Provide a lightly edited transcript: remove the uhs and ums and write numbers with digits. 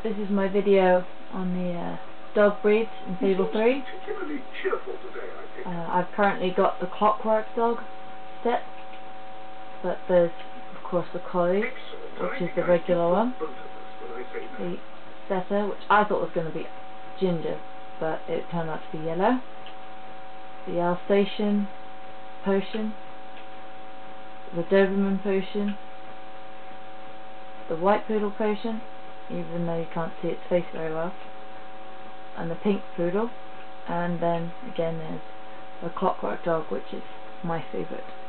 this is my video on the dog breeds in Fable 3. I've currently got the Clockwork dog set, but there's of course the Collie, which is the regular one, the setter, which I thought was going to be ginger, but it turned out to be yellow, the Alsatian potion, the Doberman potion, the white Poodle potion, even though you can't see its face very well, and the pink Poodle, and then again there's the Clockwork dog, which is my favourite.